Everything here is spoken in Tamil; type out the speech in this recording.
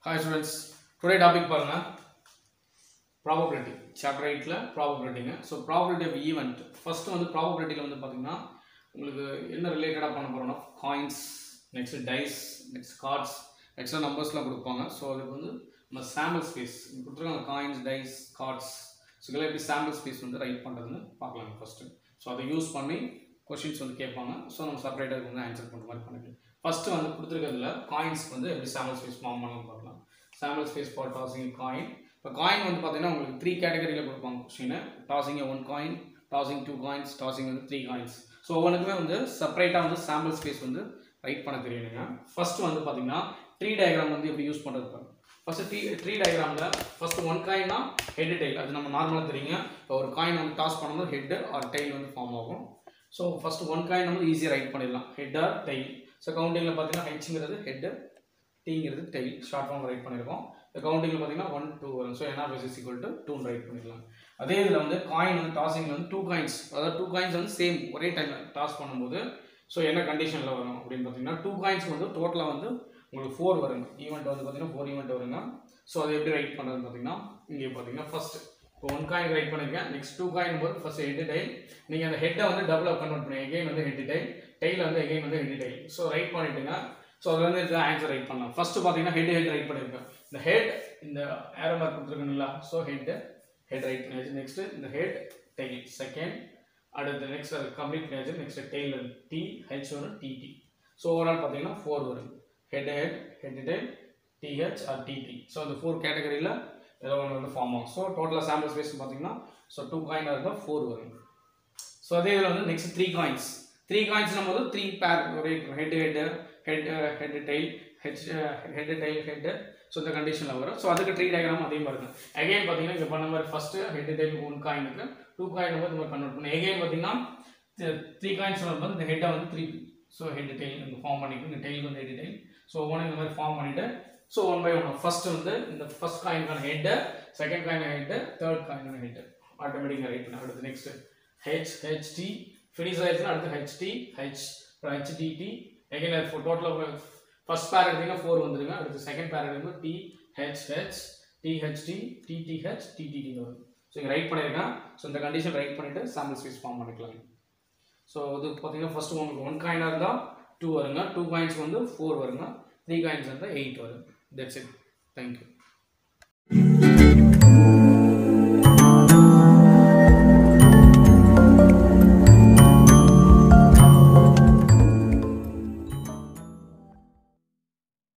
Hi students, today topic பாருங்க probability chapter 8ல probability so probability of event first வந்து probability ல வந்து பாத்தீங்கன்னா உங்களுக்கு என்ன ரிலேட்டடா பண்ண போறோம்னா coins next dice next cards extra நம்பர்ஸ்லாம் கொடுப்பாங்க so அதுக்கு வந்து நம்ம sample space கொடுத்திருக்காங்க coins dice cards so இதெல்லாம் எப்படி sample space வந்து ரைட் பண்றதுன்னு பார்க்கலாம் first so அதை யூஸ் பண்ணி क्वेश्चंस வந்து கேட்பாங்க so நம்ம செப்பரேட்டா வந்து ஆன்சர் பண்ற மாதிரி பண்ணிக்கலாம் first வந்து கொடுத்திருக்கிறதுல coins வந்து எப்படி sample space ஃபார்ம் பண்ணலாம் பார்க்கலாம் sample space for tossing a coin இப்போ coin வந்து பாத்தீங்கன்னா உங்களுக்கு 3 கேட்டகரியில கொடுப்பாங்க question tossing a one coin tossing two coins tossing வந்து 3 coins so ஒவ்வொண்ணுக்குமே வந்து செப்பரேட்டா வந்து sample space வந்து ரைட் பண்ண தெரியணுங்க first வந்து பாத்தீங்கன்னா ட்ரீ டயகிராம் வந்து எப்படி யூஸ் பண்றது பாருங்க first ட்ரீ டயகிராம்ல first one coin னா head tail அது நம்ம நார்மலா தெரியுங்க இப்போ ஒரு coin வந்து டாஸ் பண்ணும்போது head or tail வந்து ஃபார்ம் ஆகும் so first one coin நம்ம ஈஸியா ரைட் பண்ணிடலாம் head or tail so கவுண்டிங்ல பாத்தீங்கன்னா h ங்கிறது head t ங்கிறது tail ஷார்ட் ஃபார்ம் ரைட் பண்ணிருக்கோம் இந்த கவுண்டிங்ல பாத்தீங்கன்னா 1 2 வரும் so n of s = 2 ன்னு ரைட் பண்ணிடலாம் அதே இதுல வந்து காயின் வந்து டாஸிங்ல வந்து 2 காயின்ஸ் அதாவது 2 காயின்ஸ் வந்து சேம் ஒரே டைம்ல டாஸ் பண்ணும்போது so என்ன கண்டிஷன்ல வரும் அப்படினு பாத்தீங்கன்னா 2 காயின்ஸ் வந்து டோட்டலா வந்து உங்களுக்கு 4 வருங்க ஈவென்ட் வந்து பாத்தீங்கன்னா 4 ஈவென்ட் வருங்க so அதை எப்படி ரைட் பண்றதுன்னு பாத்தீங்கன்னா இங்க பாத்தீங்கன்னா ஃபர்ஸ்ட் இப்போ 1 காயின் ரைட் பண்ணிருக்கேன் நெக்ஸ்ட் 2 காயின் போது ஃபர்ஸ்ட் ஹெட் டைல் நீங்க அந்த ஹெட்ட வந்து டபுளா கன்வர்ட் பண்ணி அகைன் வந்து ஹெட் டைல் டைல் வந்து அகைன் வந்து ஹெட் டைல் so ரைட் பண்ணிட்டுங்க so அதுல இருந்து இந்த ஆன்சர் ரைட் பண்ணலாம் ஃபர்ஸ்ட் பாத்தீங்கன்னா ஹெட் ரைட் பண்ணிருக்கேன் இந்த ஹெட் இந்த ஏரோ மார்க் கொடுத்திருக்கீங்களா so ஹெட் ரைட் பண்ணியாச்சு நெக்ஸ்ட் இந்த ஹெட் டைல் செகண்ட் அடுத்து நெக்ஸ்ட் அது கம்ப்ளீட் பண்ணியாச்சு நெக்ஸ்ட் டைல் டி h வரும் tt so ஓவரால் பாத்தீங்கன்னா 4 வரும் head tail th or tt so இந்த 4 கேட்டகரியில ஏதோ ஒன்னு வந்து ஃபார்ம் ஆகும் so டோட்டலா சாம்பிள் ஸ்பேஸ் பாத்தீங்கன்னா so 2 காயின் இருந்தா 4 வரும் so அதே இதுல வந்து நெக்ஸ்ட் 3 காயின்ஸ் 3 காயின்ஸ் நம்ம வந்து 3 பேர் ஒரே head tail head tail head so இந்த கண்டிஷன்ல வரும் so அதுக்கு ட்ரீ டயகிராம் அதே மாதிரி தான் அகைன் பாத்தீங்கன்னா இங்க பண்ண மாதிரி ஃபர்ஸ்ட் head tail 1 காயினுக்கு 2 காயின் வந்து நம்ம கன்வர்ட் பண்ணி அகைன் பாத்தீங்கன்னா 3 காயின்ஸ் வந்து இந்த ஹெட் வந்து 3 so head tail இந்த ஃபார்ம் பண்ணிட்டு இந்த tail வந்து head tail so ஒவ்வொரு இந்த மாதிரி ஃபார்ம் பண்ணிட்டு so one by one first வந்து இந்த first காயினுக்கான head second காயினுக்கான head third காயினுக்கான head ஆட்டோமேட்டிக்கா ரைட் பண்ண அடுத்து நெக்ஸ்ட் ht finish ஆயிடுச்சுனா அடுத்து ht h htt again for total of first pair எடுத்தீங்கன்னா 4 வந்துருங்க அடுத்து செகண்ட் பேர் எடுக்கும்போது t h h t h t t t h t t t வரும் சோ இங்க ரைட் பண்ணிருக்கேன் சோ இந்த கண்டிஷன் ரைட் பண்ணிட்டு சாம்பிள் ஸ்பேஸ் ஃபார்ம் பண்ணிக்கலாம் சோ இது பாத்தீங்கன்னா ஃபர்ஸ்ட் உங்களுக்கு 1 காயினா இருந்தா 2 வருங்க 2 காயின்ஸ் வந்து 4 வருங்க 3 காயின்ஸ் இருந்தா 8 வரும் that's it thank you